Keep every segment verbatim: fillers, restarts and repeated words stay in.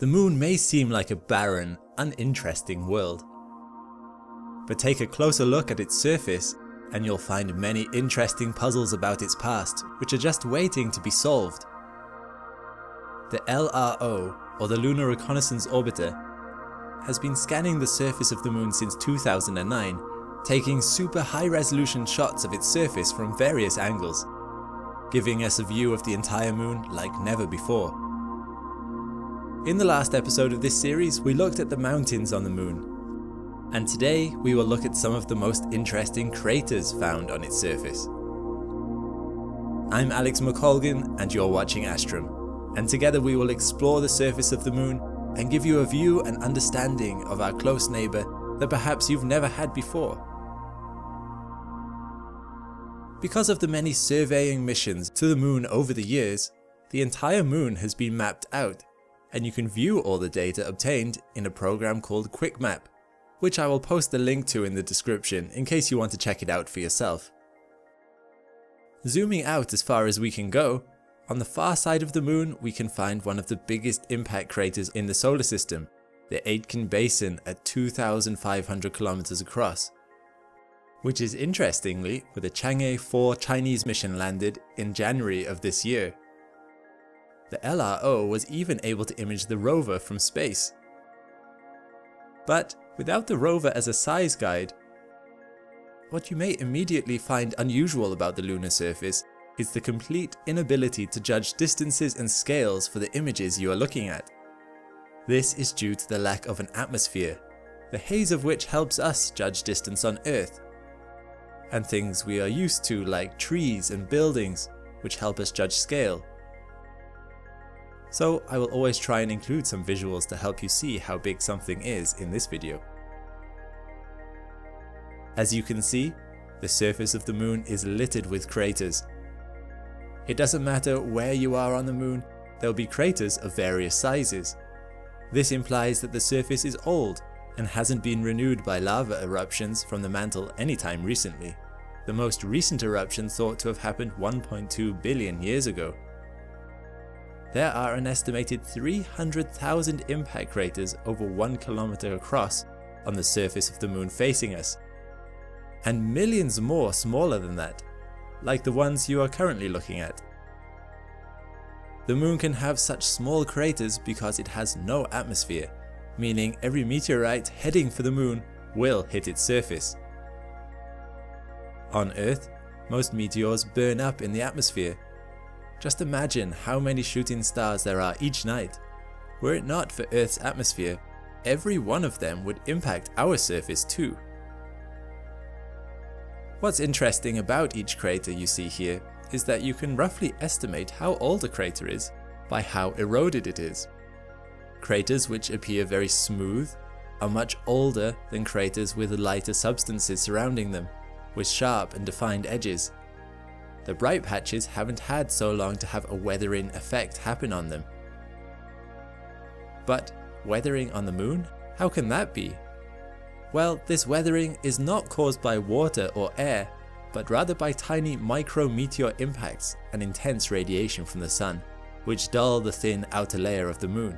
the moon may seem like a barren, uninteresting world. But take a closer look at its surface and you'll find many interesting puzzles about its past which are just waiting to be solved. The L R O, or the Lunar Reconnaissance Orbiter, has been scanning the surface of the moon since two thousand nine, taking super high resolution shots of its surface from various angles, giving us a view of the entire moon like never before. In the last episode of this series, we looked at the mountains on the moon, and today we will look at some of the most interesting craters found on its surface. I'm Alex McColgan and you're watching Astrum, and together we will explore the surface of the moon and give you a view and understanding of our close neighbour that perhaps you've never had before. Because of the many surveying missions to the moon over the years, the entire moon has been mapped out, and you can view all the data obtained in a program called QuickMap, which I will post a link to in the description in case you want to check it out for yourself. Zooming out as far as we can go, on the far side of the moon we can find one of the biggest impact craters in the solar system, the Aitken Basin at two thousand five hundred kilometers across, which is interestingly where the Chang'e four Chinese mission landed in January of this year. The L R O was even able to image the rover from space. But without the rover as a size guide, what you may immediately find unusual about the lunar surface is the complete inability to judge distances and scales for the images you are looking at. This is due to the lack of an atmosphere, the haze of which helps us judge distance on Earth, and things we are used to like trees and buildings, which help us judge scale. So I will always try and include some visuals to help you see how big something is in this video. As you can see, the surface of the moon is littered with craters. It doesn't matter where you are on the moon, there will be craters of various sizes. This implies that the surface is old and hasn't been renewed by lava eruptions from the mantle anytime recently, the most recent eruption thought to have happened one point two billion years ago. There are an estimated three hundred thousand impact craters over one kilometer across on the surface of the moon facing us, and millions more smaller than that, like the ones you are currently looking at. The moon can have such small craters because it has no atmosphere, meaning every meteorite heading for the moon will hit its surface. On Earth, most meteors burn up in the atmosphere. Just imagine how many shooting stars there are each night. Were it not for Earth's atmosphere, every one of them would impact our surface too. What's interesting about each crater you see here is that you can roughly estimate how old a crater is by how eroded it is. Craters which appear very smooth are much older than craters with lighter substances surrounding them, with sharp and defined edges. The bright patches haven't had so long to have a weathering effect happen on them. But weathering on the moon? How can that be? Well, this weathering is not caused by water or air, but rather by tiny micro-meteor impacts and intense radiation from the sun, which dull the thin outer layer of the moon.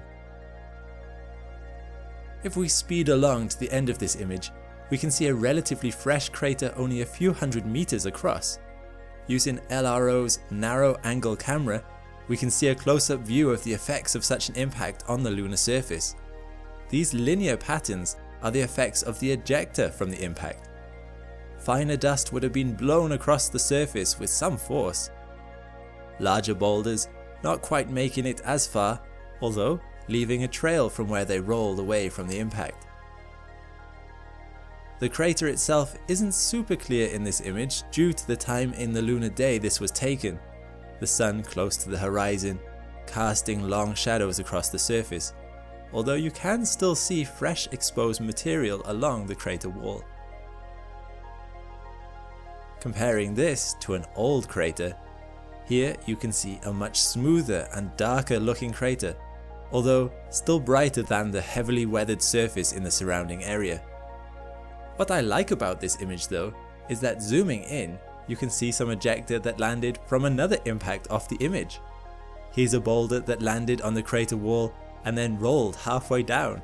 If we speed along to the end of this image, we can see a relatively fresh crater only a few hundred meters across. Using L R O's narrow angle camera, we can see a close-up view of the effects of such an impact on the lunar surface. These linear patterns are the effects of the ejecta from the impact. Finer dust would have been blown across the surface with some force. Larger boulders not quite making it as far, although leaving a trail from where they rolled away from the impact. The crater itself isn't super clear in this image due to the time in the lunar day this was taken, the sun close to the horizon, casting long shadows across the surface, although you can still see fresh exposed material along the crater wall. Comparing this to an old crater, here you can see a much smoother and darker looking crater, although still brighter than the heavily weathered surface in the surrounding area. What I like about this image though, is that zooming in, you can see some ejecta that landed from another impact off the image. Here's a boulder that landed on the crater wall and then rolled halfway down.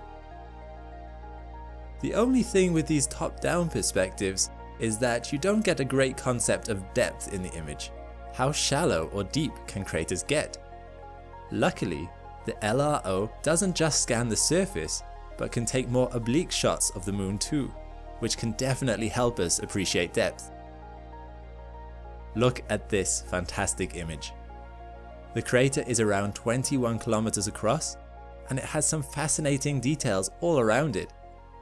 The only thing with these top-down perspectives is that you don't get a great concept of depth in the image. How shallow or deep can craters get? Luckily, the L R O doesn't just scan the surface, but can take more oblique shots of the moon too, which can definitely help us appreciate depth. Look at this fantastic image. The crater is around twenty-one kilometers across, and it has some fascinating details all around it.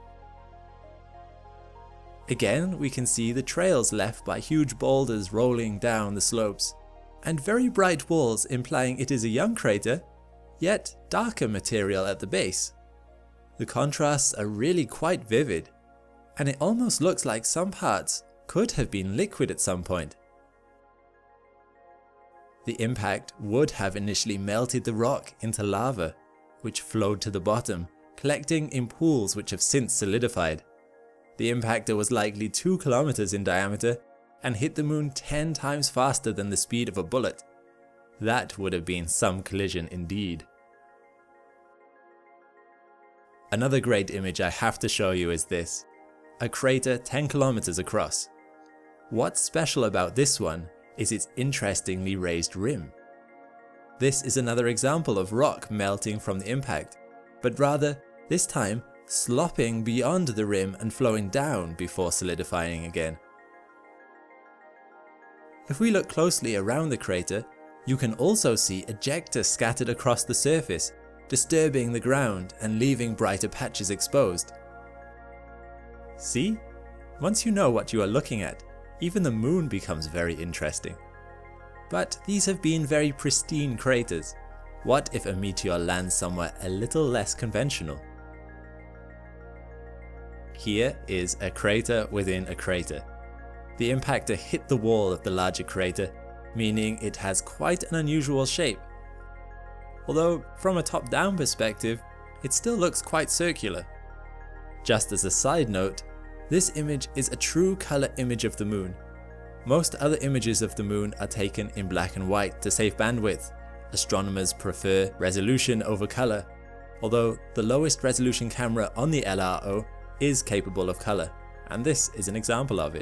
Again, we can see the trails left by huge boulders rolling down the slopes, and very bright walls implying it is a young crater, yet darker material at the base. The contrasts are really quite vivid, and it almost looks like some parts could have been liquid at some point. The impact would have initially melted the rock into lava, which flowed to the bottom, collecting in pools which have since solidified. The impactor was likely two kilometers in diameter and hit the moon ten times faster than the speed of a bullet. That would have been some collision indeed. Another great image I have to show you is this. A crater ten kilometers across. What's special about this one is its interestingly raised rim. This is another example of rock melting from the impact, but rather, this time, slopping beyond the rim and flowing down before solidifying again. If we look closely around the crater, you can also see ejecta scattered across the surface, disturbing the ground and leaving brighter patches exposed. See? Once you know what you are looking at, even the moon becomes very interesting. But these have been very pristine craters. What if a meteor lands somewhere a little less conventional? Here is a crater within a crater. The impactor hit the wall of the larger crater, meaning it has quite an unusual shape. Although from a top-down perspective, it still looks quite circular. Just as a side note, this image is a true color image of the moon. Most other images of the moon are taken in black and white to save bandwidth. Astronomers prefer resolution over color, although the lowest resolution camera on the L R O is capable of color, and this is an example of it.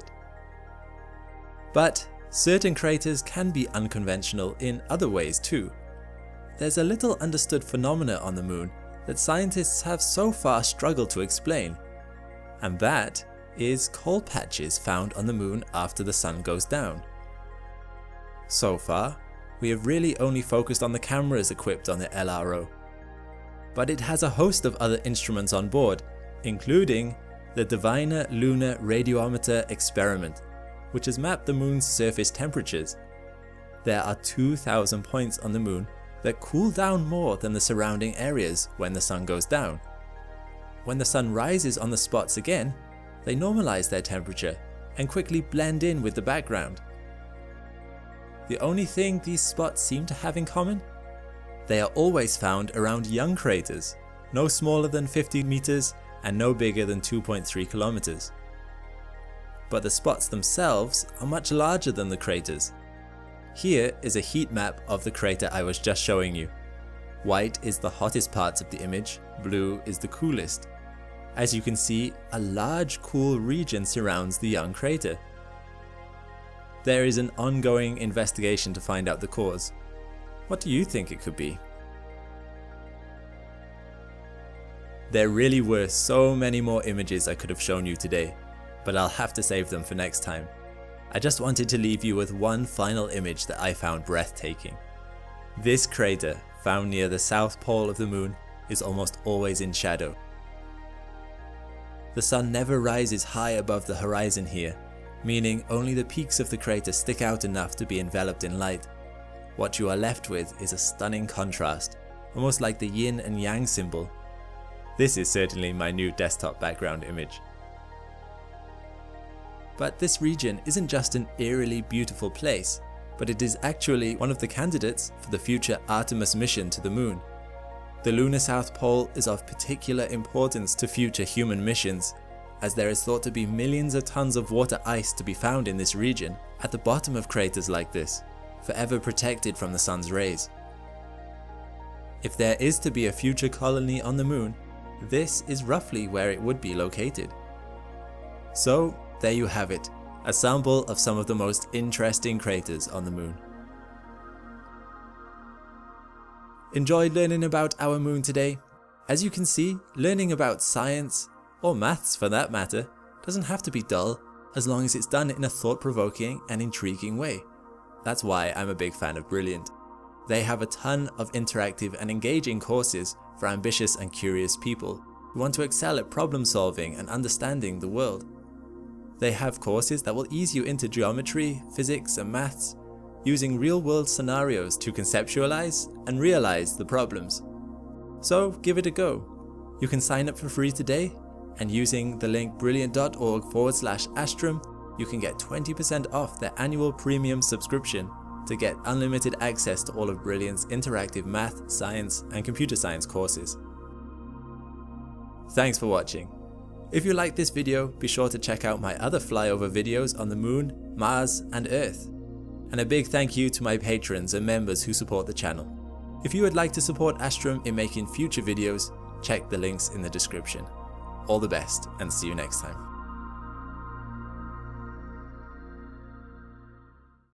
But certain craters can be unconventional in other ways too. There's a little understood phenomena on the moon that scientists have so far struggled to explain, and that is coal patches found on the moon after the sun goes down. So far, we have really only focused on the cameras equipped on the L R O, but it has a host of other instruments on board, including the Diviner Lunar Radiometer Experiment, which has mapped the moon's surface temperatures. There are two thousand points on the moon that cool down more than the surrounding areas when the sun goes down. When the sun rises on the spots again, they normalize their temperature and quickly blend in with the background. The only thing these spots seem to have in common? They are always found around young craters, no smaller than fifty meters and no bigger than two point three kilometers. But the spots themselves are much larger than the craters. Here is a heat map of the crater I was just showing you. White is the hottest parts of the image, blue is the coolest. As you can see, a large cool region surrounds the young crater. There is an ongoing investigation to find out the cause. What do you think it could be? There really were so many more images I could have shown you today, but I'll have to save them for next time. I just wanted to leave you with one final image that I found breathtaking. This crater, found near the south pole of the moon, is almost always in shadow. The sun never rises high above the horizon here, meaning only the peaks of the crater stick out enough to be enveloped in light. What you are left with is a stunning contrast, almost like the yin and yang symbol. This is certainly my new desktop background image. But this region isn't just an eerily beautiful place, but it is actually one of the candidates for the future Artemis mission to the moon. The lunar South Pole is of particular importance to future human missions, as there is thought to be millions of tons of water ice to be found in this region, at the bottom of craters like this, forever protected from the sun's rays. If there is to be a future colony on the moon, this is roughly where it would be located. So there you have it, a sample of some of the most interesting craters on the moon. Enjoyed learning about our moon today? As you can see, learning about science, or maths for that matter, doesn't have to be dull as long as it's done in a thought-provoking and intriguing way. That's why I'm a big fan of Brilliant. They have a ton of interactive and engaging courses for ambitious and curious people who want to excel at problem solving and understanding the world. They have courses that will ease you into geometry, physics and maths, using real-world scenarios to conceptualize and realize the problems. So give it a go. You can sign up for free today, and using the link brilliant.org forward slash Astrum, you can get twenty percent off their annual premium subscription to get unlimited access to all of Brilliant's interactive math, science and computer science courses. Thanks for watching. If you liked this video, be sure to check out my other flyover videos on the moon, Mars and Earth. And a big thank you to my patrons and members who support the channel. If you would like to support Astrum in making future videos, check the links in the description. All the best and see you next time.